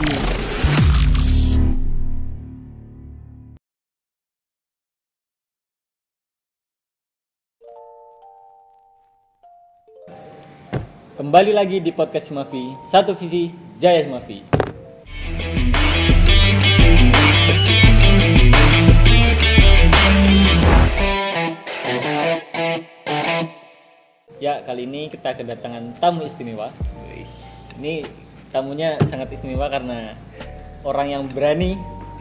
review. Kembali lagi di podcast Himafi, satu visi Jaya Himafi. Ya, kali ini kita kedatangan tamu istimewa. Ini tamunya sangat istimewa karena orang yang berani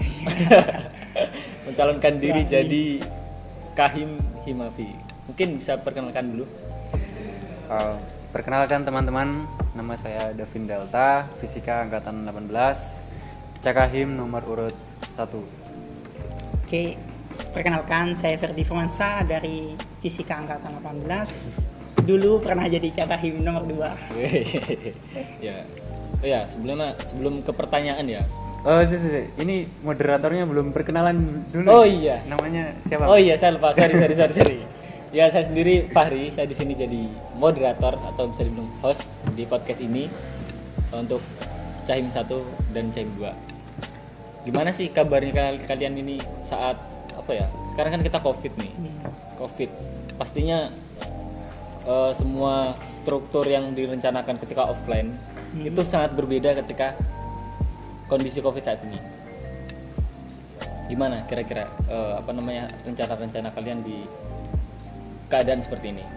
mencalonkan diri jadi Kahim Himafi. Mungkin bisa perkenalkan dulu. Perkenalkan teman-teman, nama saya Davin Delta, Fisika Angkatan 18, Cakahim nomor urut 1. Oke, perkenalkan saya Ferdi Firmansa dari Fisika Angkatan 18. Dulu pernah jadi Cakahim nomor 2. Ya. Oh ya, sebelum ke pertanyaan ya. Oh, ini moderatornya belum perkenalan dulu. Oh iya. Namanya siapa? Oh iya, saya lupa. Sorry. Ya, saya sendiri Fahri, saya di sini jadi moderator atau bisa dibilang host di podcast ini untuk Cahim 1 dan Cahim 2. Gimana sih kabarnya kalian ini saat apa ya? Sekarang kan kita Covid nih. Covid. Pastinya semua struktur yang direncanakan ketika offline itu sangat berbeda ketika kondisi Covid saat ini. Gimana kira-kira rencana-rencana kalian di keadaan seperti ini?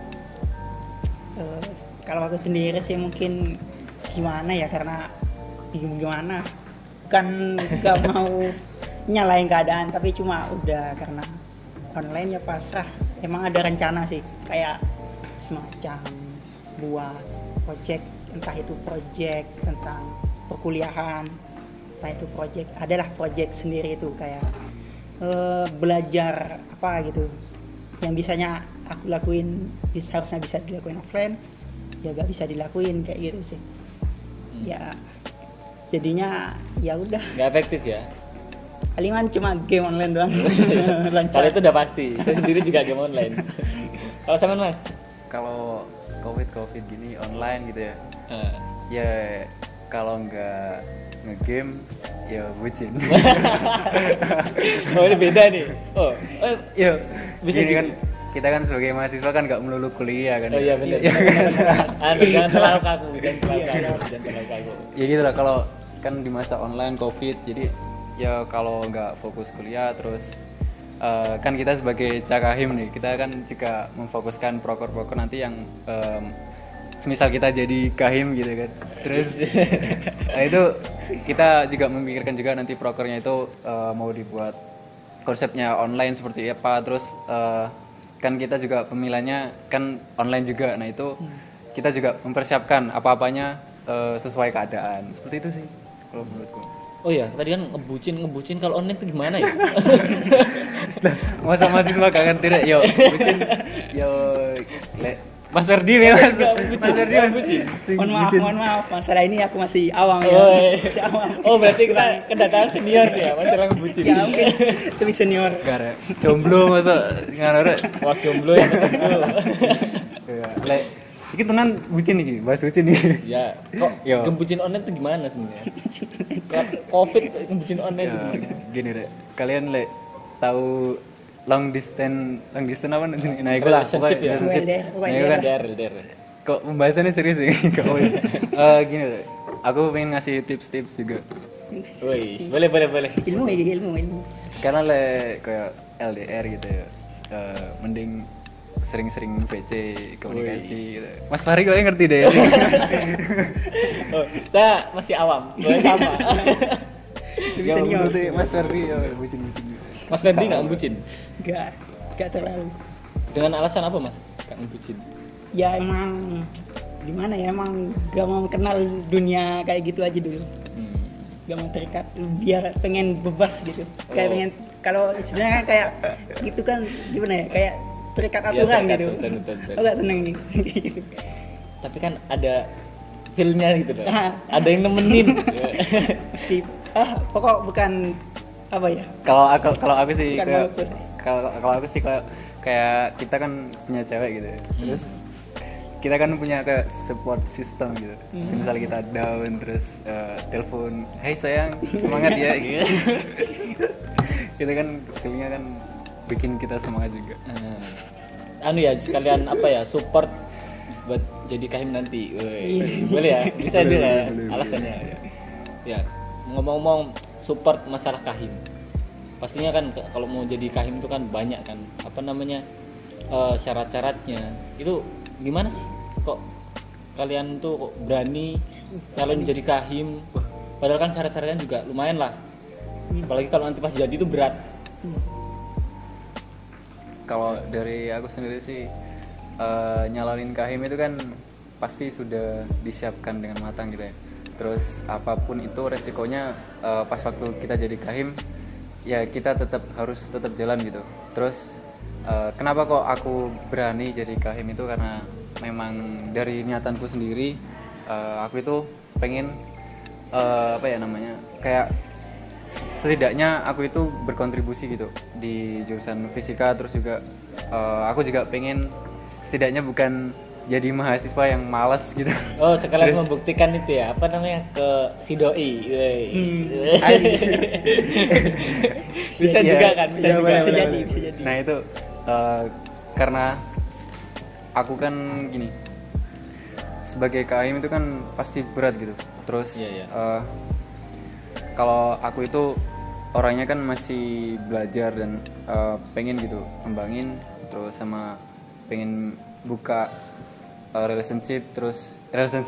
Kalau aku sendiri sih mungkin gimana ya, karena gimana kan gak mau nyalain keadaan, tapi cuma udah karena online ya pasrah. Emang ada rencana sih kayak semacam buat project, entah itu project tentang perkuliahan, entah itu adalah project sendiri itu kayak belajar apa gitu yang bisanya aku lakuin harusnya bisa dilakuin offline, ya gak bisa dilakuin kayak gitu sih. Ya jadinya ya udah Gak efektif ya. palingan cuma game online doang. Kalau itu udah pasti. Saya sendiri juga game online. Kalau sama Mas? Kalau covid gini online gitu ya. Ya kalau nggak nge-game ya bucin. Oh, ini beda nih. Oh, ya bisa gini gitu. Kan kita kan sebagai mahasiswa kan nggak melulu kuliah kan. Oh iya benar. Jangan terlalu kaku. Ya gitu lah, kalau kan di masa online covid, jadi ya kalau nggak fokus kuliah terus kan kita sebagai Cakahim nih, kita kan juga memfokuskan proker nanti yang semisal kita jadi Kahim gitu kan. Terus nah itu kita juga memikirkan juga nanti prokernya itu mau dibuat konsepnya online seperti apa. Terus kan kita juga pemilihannya kan online juga. Nah itu kita juga mempersiapkan apa-apanya sesuai keadaan. Seperti itu sih kalau menurutku. Oh iya, tadi kan ngebucin kalau online itu gimana ya? Masa mahasiswa gak ngerti deh. Bucin Mas Ferdi nih Mas Ferdi bucin. Mohon maaf, masalah ini aku masih awam ya. Masih awam. Oh berarti kita kedatangan senior ya, masalah ngebucin. Ya mungkin lebih senior. Gara jomblo masa ngarep. Wah jomblo ya jomblo. Iki tenan bucin iki, bahas bucin iki. Ya, kok ngebucin online itu gimana sebenarnya? Covid ngebucin online itu gimana? Gini deh, kalian tahu long distance apa nanti? Nah, itu lah Relationship ya? LDR. Kok pembahasannya serius sih? Gini deh, aku pengen ngasih tips-tips juga. Woi, boleh. Ilmu. Karena kayak LDR gitu ya, mending sering-sering PC komunikasi gitu. Mas Fahri kok ngerti deh. Oh, saya masih awam, boleh sama. Lebih senior. Mas Fahri bucin. Mas Ferdi nggak ngebucin? Gak terlalu. Dengan alasan apa Mas? Nggak ngebucin? Ya emang gimana ya, emang gak mau kenal dunia kayak gitu aja dulu. Gak mau terikat, biar pengen bebas gitu. Kayak pengen, kalau istilahnya kayak gitu kan gimana ya, kayak terikat aturan gitu. Betul. Aku gak seneng nih. Tapi kan ada feel-nya gitu loh. Ada yang nemenin. Meski pokok bukan apa ya? Kalau aku sih Bukan kalau aku sih kayak kita kan punya cewek gitu. Terus kita kan punya kayak support system gitu. Misal kita down terus telepon, "Hai sayang, semangat ya." Gitu. Itu kan feelingnya kan bikin kita semangat juga. Anu ya sekalian apa ya support buat jadi kahim nanti. Boleh ya? Bisa juga ya alasannya. Ya ngomong-ngomong support masalah kahim. Pastinya kan kalau mau jadi kahim itu kan banyak kan apa namanya syarat-syaratnya. Itu gimana sih? Kok kalian tuh kok berani kalian jadi kahim? Padahal kan syarat-syaratnya juga lumayan lah. Apalagi kalau nanti pas jadi itu berat. Kalau dari aku sendiri sih nyalonin kahim itu kan pasti sudah disiapkan dengan matang gitu ya. Terus apapun itu resikonya pas waktu kita jadi kahim ya kita harus tetap jalan gitu. Terus kenapa kok aku berani jadi kahim itu karena memang dari niatanku sendiri aku itu pengen apa ya namanya kayak setidaknya aku itu berkontribusi gitu di jurusan fisika. Terus juga aku juga pengen setidaknya bukan jadi mahasiswa yang malas gitu. Oh sekalian membuktikan itu ya apa namanya ke si doi. Bisa juga kan bisa juga bisa jadi. Nah itu karena aku kan gini sebagai KM itu kan pasti berat gitu. Terus kalau aku itu orangnya kan masih belajar dan pengen gitu kembangin, terus sama pengen buka relationship relasi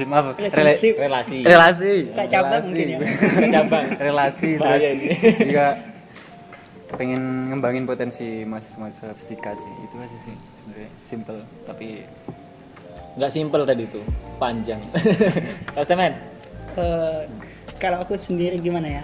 kayak cabang mungkin ya. Cabang relasi terus juga pengen ngembangin potensi mahasiswa fisika sih. Itu aja sih sebenarnya, simple tapi nggak simple tadi tuh, panjang. Kalau Semen? Kalau aku sendiri gimana ya?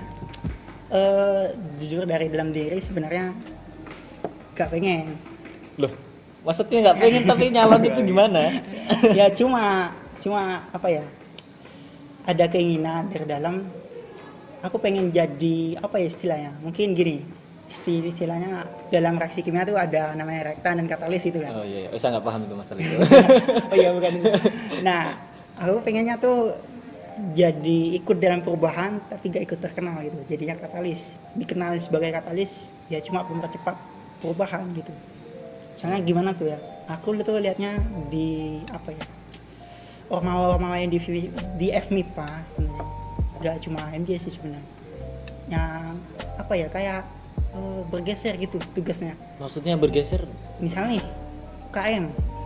Jujur dari dalam diri sebenarnya gak pengen. Loh, maksudnya nggak pengen tapi nyalon itu gimana? Ya cuma apa ya? Ada keinginan dari dalam. Aku pengen jadi apa ya istilahnya? Mungkin gini. Istilahnya dalam reaksi kimia itu ada namanya reaktan dan katalis itu kan. Oh iya, saya nggak paham itu masalah itu. Oh iya bukan itu. Nah, aku pengennya tuh jadi ikut dalam perubahan tapi gak ikut terkenal gitu. Jadinya katalis. Dikenal sebagai katalis ya cuma mempercepat perubahan gitu. Soalnya gimana tuh ya? Aku tuh lihatnya di apa ya? Ormawa yang di FMIPA tentunya. Gak cuma MJ sih sebenarnya. Yang apa ya kayak bergeser gitu tugasnya. Maksudnya bergeser? Misalnya nih UKM,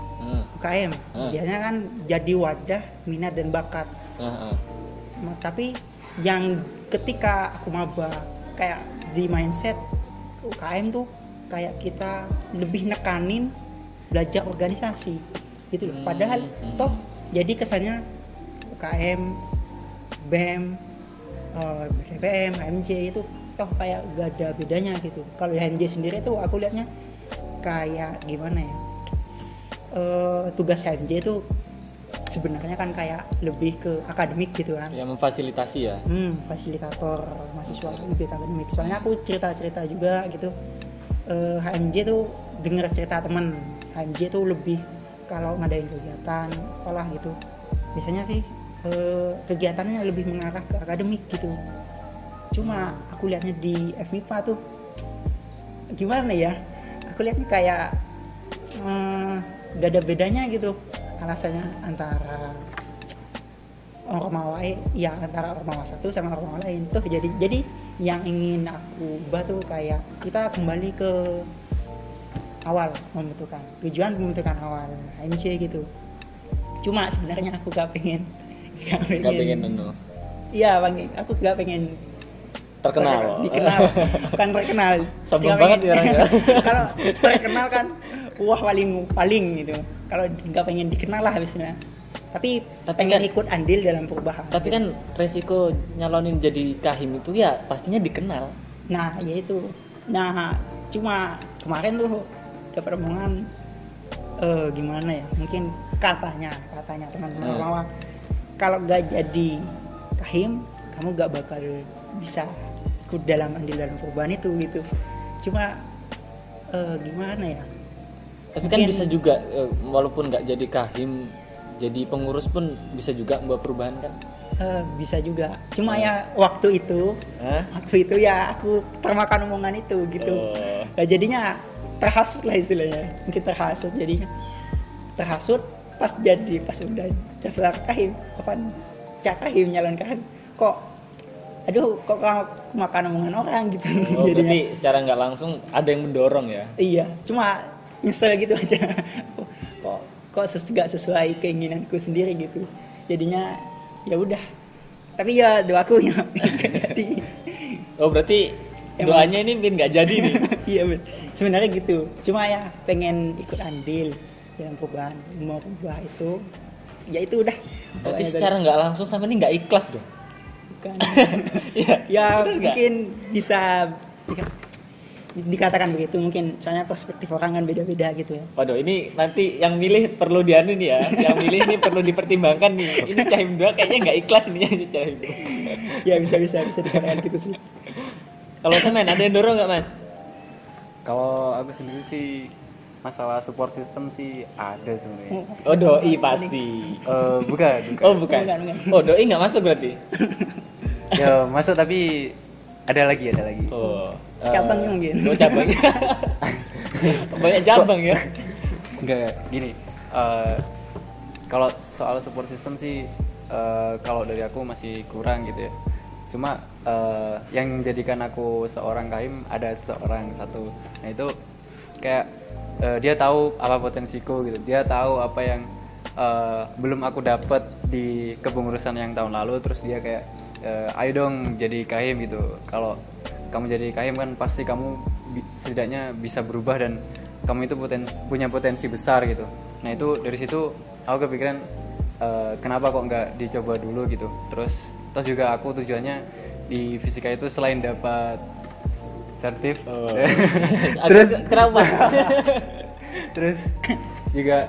biasanya kan jadi wadah minat dan bakat. Tapi yang ketika aku maba kayak di mindset UKM tuh kayak kita lebih nekanin belajar organisasi gitu loh. Padahal toh jadi kesannya UKM, BEM, BPM, HMJ itu toh kayak gak ada bedanya gitu. Kalau di HMJ sendiri tuh aku lihatnya kayak gimana ya, tugas HMJ itu sebenarnya kan kayak lebih ke akademik gitu kan ya, memfasilitasi ya, fasilitator mahasiswa lebih ke akademik. Soalnya aku cerita juga gitu, HMJ tuh denger cerita temen HMJ tuh lebih kalau ngadain kegiatan apalah gitu biasanya sih kegiatannya lebih mengarah ke akademik gitu. Cuma aku lihatnya di FMIPA tuh gimana ya, aku lihatnya kayak gak ada bedanya gitu alasannya antara ormawa ya, antara ormawa satu sama ormawa lain tuh. Jadi yang ingin aku ubah tuh kayak kita kembali ke awal tujuan pembentukan awal HMJ gitu. Cuma sebenarnya aku gak pengen iya bang, aku gak pengen terkenal, dikenal, bukan terkenal. Sombong banget ya orang ya. Kalau terkenal kan, wah paling gitu. Kalau nggak pengen dikenal lah habisnya. Tapi pengen kan, ikut andil dalam perubahan. Tapi gitu. Kan resiko nyalonin jadi kahim itu ya pastinya dikenal. Nah, ya itu. Nah, cuma kemarin tuh dapat omongan gimana ya? Mungkin katanya teman-teman Ormawa, kalau nggak jadi kahim, kamu nggak bakal bisa ikut dalam andil dalam perubahan itu gitu. Cuma gimana ya? Tapi kan bisa juga walaupun nggak jadi kahim jadi pengurus pun bisa juga membawa perubahan kan? Bisa juga, cuma ya waktu itu ya aku termakan omongan itu gitu. Nah, jadinya terhasut lah istilahnya, mungkin terhasut jadinya. Terhasut pas udah daftar kahim, kapan kahim nyalon kahim, kok makan omongan orang gitu. Jadinya Berarti secara nggak langsung ada yang mendorong ya? iya, cuma nyesel gitu aja. kok nggak sesuai keinginanku sendiri gitu. Jadinya ya udah, tapi ya doaku ya jadi. Berarti doanya ini mungkin nggak jadi nih. Iya sebenarnya gitu, cuma ya pengen ikut andil dalam perubahan, mau berubah itu ya itu udah. Berarti secara nggak langsung sampai ini nggak ikhlas dong? Bukan. bener ya nggak? mungkin bisa dikatakan begitu, mungkin soalnya perspektif orang kan beda-beda gitu ya. Waduh, ini nanti yang milih perlu dianu nih ya. Yang milih ini perlu dipertimbangkan nih. Ini Cahim 2 kayaknya nggak ikhlas ini aja Cahim 2. Ya bisa dikatakan gitu sih. Kalau Semen ada yang dorong nggak Mas? Kalau aku sendiri sih masalah support system sih ada sebenarnya. Oh doi pasti. Bukan. Oh bukan. Oh doi nggak masuk berarti? Ya masuk tapi ada lagi. Oh. Cabangnya mungkin. Oh cabangnya. Banyak cabang ya. Enggak gini. Kalau soal support system sih kalau dari aku masih kurang gitu ya. Cuma yang menjadikan aku seorang kahim ada seorang satu. Nah itu kayak dia tahu apa potensiku gitu. Dia tahu apa yang belum aku dapat di kepengurusan yang tahun lalu. Terus dia kayak ayo dong jadi kahim gitu. Kalau kamu jadi kahim kan pasti kamu setidaknya bisa berubah dan kamu itu punya potensi besar gitu. Nah itu dari situ aku kepikiran kenapa kok nggak dicoba dulu gitu. Terus juga aku tujuannya di fisika itu selain dapat sertif, terus kenapa? Terus juga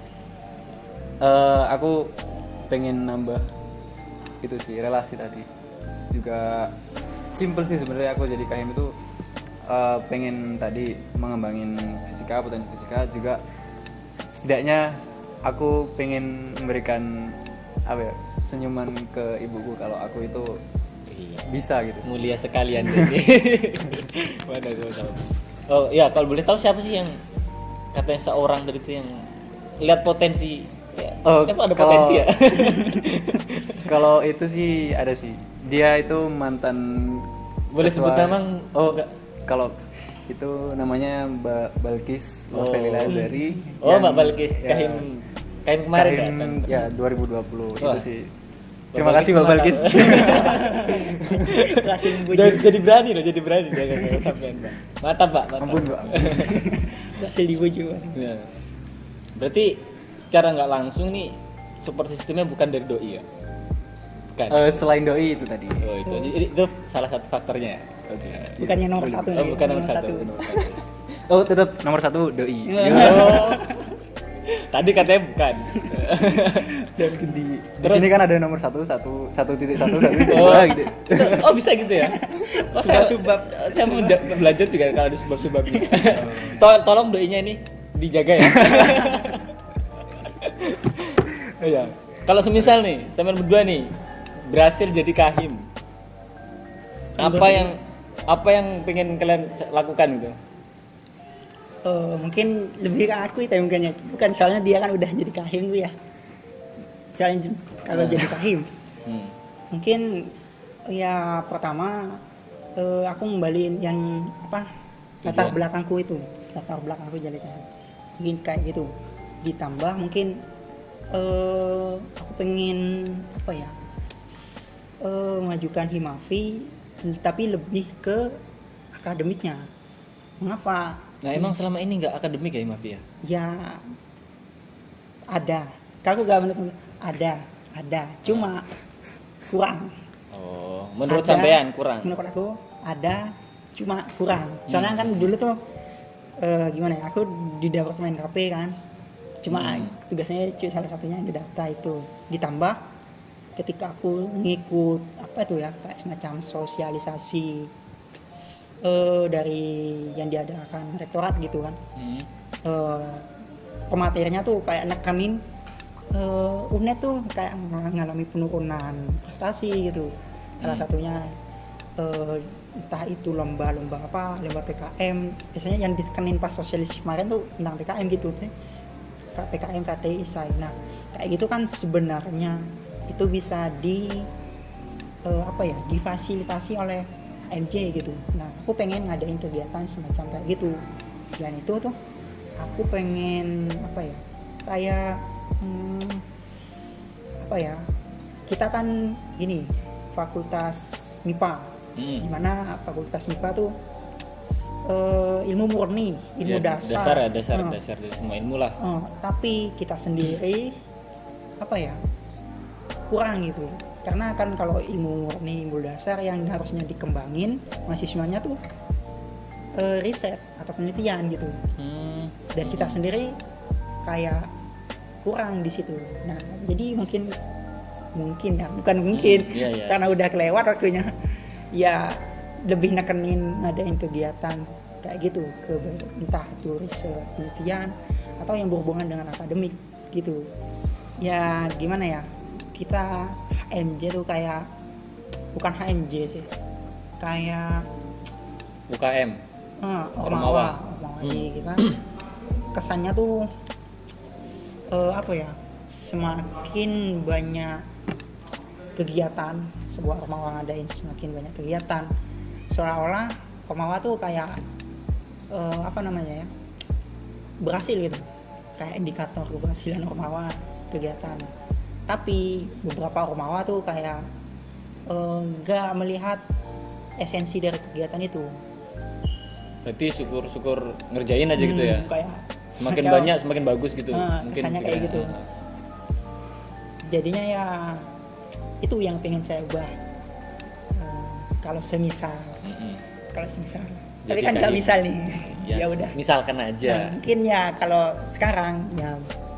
aku pengen nambah itu sih relasi tadi. Juga simple sih sebenarnya aku jadi kahim itu pengen tadi mengembangin fisika, potensi fisika, juga setidaknya aku pengen memberikan apa ya, senyuman ke ibuku kalau aku itu bisa gitu. Mulia sekalian jadi. Oh ya, kalau boleh tahu siapa sih yang katanya seorang dari itu yang lihat potensi? Emang ada potensi ya? Kalau itu sih ada sih. Dia itu mantan. Boleh sebut nama? Kalau itu namanya Mbak Balkis Lovely Lazari. Mbak Balkis kahim kemarin kan? Ya 2020 itu sih. Terima kasih Mbak Balkis. jadi berani jangan sampean Mbak. Mantap Mbak. Ampun Mbak. Berhasil dibujuk. Ya. Berarti secara nggak langsung nih support sistemnya bukan dari doi ya? Bukan. Selain doi itu tadi. Oh itu salah satu faktornya. Oke. Bukannya nomor satu. Bukan nomor satu. Oh tetap nomor satu doi. Tadi katanya bukan. Dan di sini kan ada nomor 1 1.1 gitu. Oh bisa gitu ya? Oh saya mau belajar juga kalau ada sebab-sebabnya. Tolong doinya ini dijaga ya. Iya. Kalau semisal nih, sampean berdua nih berhasil jadi kahim, apa yang pengen kalian lakukan gitu? Mungkin lebih ke aku itu mungkin ya. Bukan, soalnya dia kan udah jadi kahim tuh ya. Soalnya kalau jadi kahim mungkin ya pertama aku ngembaliin yang latar belakangku jadi kahim. Mungkin kayak gitu. Ditambah mungkin aku pengen mengajukan Himafi tapi lebih ke akademiknya. Mengapa? Nah emang selama ini nggak akademik ya Himafi ya? Ya ada. Kalau gak menutup ada, cuma kurang. Oh, menurut sampean kurang? Menurut aku ada, cuma kurang. Soalnya kan dulu tuh gimana ya? Aku di departemen KP kan. Cuma tugasnya salah satunya ngedata itu. Ditambah ketika aku ngikut kayak semacam sosialisasi dari yang diadakan rektorat gitu kan. Pematerinya tuh kayak nekanin UNED tuh kayak mengalami penurunan prestasi gitu. Salah satunya entah itu lomba PKM, biasanya yang ditekenin pas sosialisasi kemarin tuh tentang PKM gitu, PKM, KTI, ISAI. Nah kayak gitu kan sebenarnya itu bisa difasilitasi oleh HMJ gitu. Nah aku pengen ngadain kegiatan semacam kayak gitu. Selain itu tuh aku pengen kita kan gini fakultas MIPA, dimana fakultas MIPA tuh ilmu murni, ilmu dasar dari semua ilmu lah. Tapi kita sendiri kurang gitu, karena kan kalau ilmu murni, ilmu dasar yang harusnya dikembangin mahasiswanya tuh riset atau penelitian gitu, dan kita sendiri kayak kurang di situ. Nah jadi mungkin karena udah kelewat waktunya, ya lebih nekenin ngadain kegiatan kayak gitu, entah itu riset, penelitian atau yang berhubungan dengan akademik gitu. Ya gimana ya, kita HMJ tuh kayak bukan HMJ sih, kayak UKM, Ormawa. Kita kesannya tuh semakin banyak kegiatan, sebuah Ormawa ngadain semakin banyak kegiatan, seolah-olah Ormawa tuh kayak berhasil gitu, kayak indikator keberhasilan Ormawa kegiatan. Tapi beberapa Ormawa tuh kayak nggak melihat esensi dari kegiatan itu. Berarti syukur ngerjain aja gitu ya, kayak semakin banyak semakin bagus gitu. Mungkin kesannya kayak gitu. Jadinya ya itu yang pengen saya ubah. Kalau semisal tapi kan nggak misal nih. Ya udah, misalkan aja. Mungkin ya kalau sekarang ya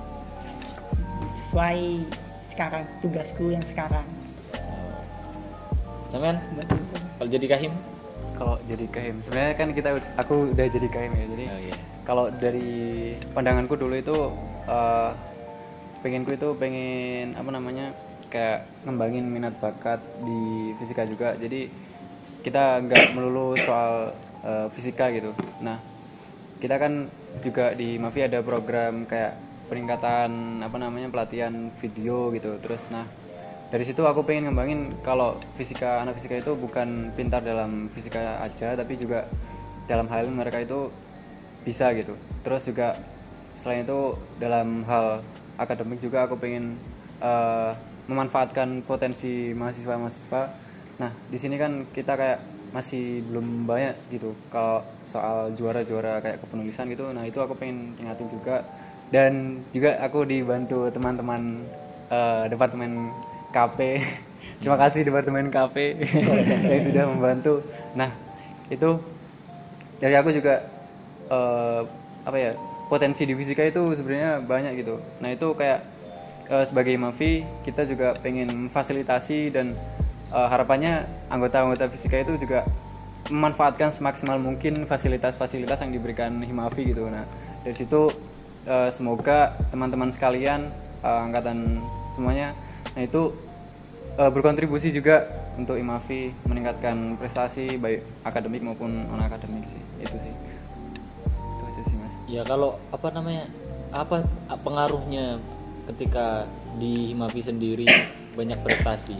sesuai sekarang tugasku yang sekarang. Sampean kalau jadi kahim? Kalau jadi kahim sebenarnya kan aku udah jadi kahim ya, jadi kalau dari pandanganku dulu itu pengen kayak ngembangin minat bakat di fisika juga. Jadi kita nggak melulu soal fisika gitu. Nah kita kan juga di Mafi ada program kayak peningkatan pelatihan video gitu. Terus dari situ aku pengen ngembangin kalau anak fisika itu bukan pintar dalam fisika aja, tapi juga dalam hal mereka itu bisa gitu. Terus juga selain itu dalam hal akademik juga aku pengen memanfaatkan potensi mahasiswa. Nah di sini kan kita kayak masih belum banyak gitu kalau soal juara kayak kepenulisan gitu. Nah itu aku pengen ingatin juga, dan juga aku dibantu teman-teman departemen KP. Terima kasih departemen KP yang sudah membantu. Nah itu dari aku juga potensi di fisika itu sebenarnya banyak gitu. Nah itu kayak sebagai Mafi kita juga pengen memfasilitasi, dan harapannya anggota-anggota fisika itu juga memanfaatkan semaksimal mungkin fasilitas-fasilitas yang diberikan Himafi gitu. Nah dari situ semoga teman-teman sekalian angkatan semuanya, nah itu berkontribusi juga untuk Himafi meningkatkan prestasi baik akademik maupun non akademik sih. Itu aja sih Mas. Ya kalau apa pengaruhnya ketika di Himafi sendiri banyak prestasi?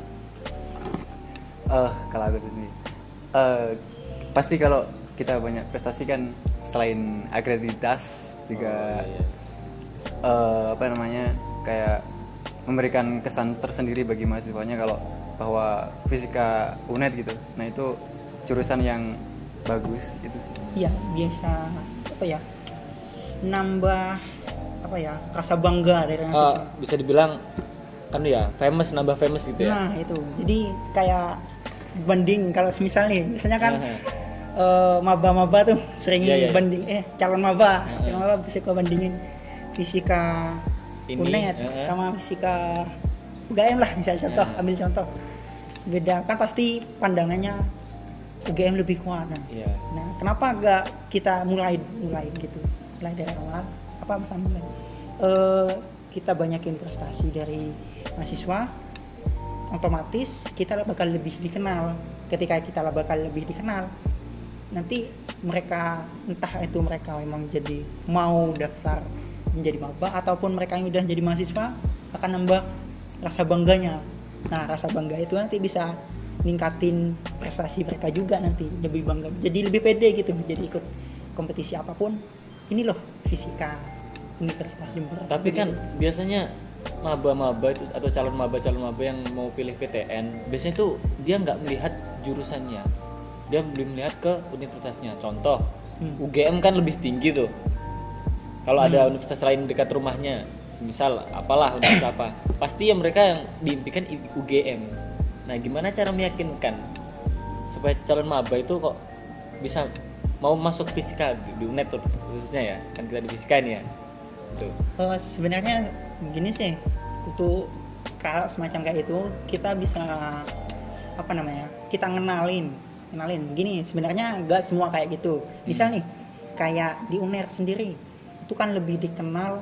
Kalau aku sendiri pasti kalau kita banyak prestasi kan selain akreditas juga kayak memberikan kesan tersendiri bagi mahasiswanya kalau bahwa fisika UNED gitu. Nah itu jurusan yang bagus itu sih. Iya, biasa nambah rasa bangga dari mahasiswa. Bisa dibilang kan ya nambah famous gitu ya. Nah itu, jadi kayak banding kalau semisal nih, misalnya kan maba-maba tuh sering banding, calon maba fisika bandingin fisika UNED sama fisika UGM lah, misalnya ambil contoh. Beda kan pasti pandangannya UGM lebih kuat. Nah, kenapa enggak kita mulai gitu, mulai dari awal, kita banyakin prestasi dari mahasiswa, otomatis kita bakal lebih dikenal. Ketika kita bakal lebih dikenal, nanti mereka, entah itu mereka memang jadi mau daftar menjadi maba ataupun mereka yang udah jadi mahasiswa, akan nambah rasa bangganya. Nah, rasa bangga itu nanti bisa ningkatin prestasi mereka juga, nanti lebih bangga, jadi lebih pede gitu, jadi ikut kompetisi apapun. Ini loh fisika Universitas Jember. Tapi kan biasanya maba-maba itu atau calon maba yang mau pilih PTN biasanya tuh dia nggak melihat jurusannya, dia belum melihat ke universitasnya. Contoh UGM kan lebih tinggi tuh. Kalau ada universitas lain dekat rumahnya, misal apalah universitas apa, pasti ya mereka yang diimpikan UGM. Nah, gimana cara meyakinkan supaya calon maba itu kok bisa mau masuk fisika di UNED tuh khususnya ya, kan kita di fisika ini ya. Tuh. Sebenarnya gini sih, untuk kalau semacam kayak itu kita bisa kita ngenalin gini. Sebenarnya nggak semua kayak gitu. Misal nih kayak di UNER sendiri itu kan lebih dikenal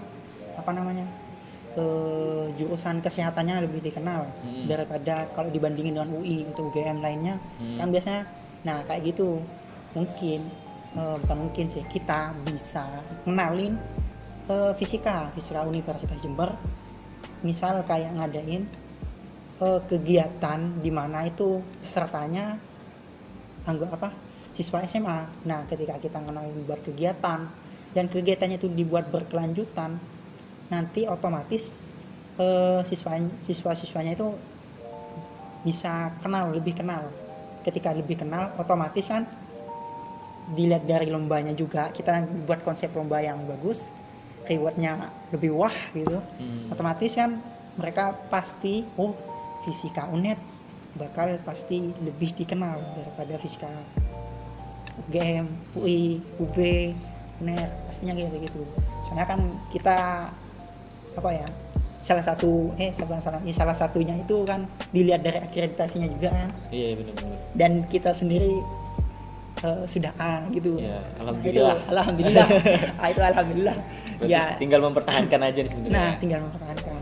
jurusan kesehatannya lebih dikenal daripada kalau dibandingin dengan UI untuk UGM lainnya kan biasanya. Nah, kayak gitu mungkin bukan mungkin sih, kita bisa kenalin fisika Universitas Jember, misal kayak ngadain kegiatan di mana itu pesertanya siswa SMA. Nah, ketika kita kenalin buat kegiatan dan kegiatannya itu dibuat berkelanjutan, nanti otomatis siswa-siswanya itu bisa lebih kenal. Ketika lebih kenal, otomatis kan dilihat dari lombanya juga, kita buat konsep lomba yang bagus, rewardnya lebih wah gitu. Otomatis kan mereka pasti fisika UNED bakal pasti lebih dikenal daripada fisika UGM, UI, UB, UNER, pastinya gitu. Soalnya kan kita salah satunya itu kan dilihat dari akreditasinya juga kan. Iya, benar-benar. Dan kita sendiri sudah A gitu. Ya, alhamdulillah. Nah, itu alhamdulillah. Berarti tinggal mempertahankan aja nih sebenarnya. Nah, tinggal mempertahankan.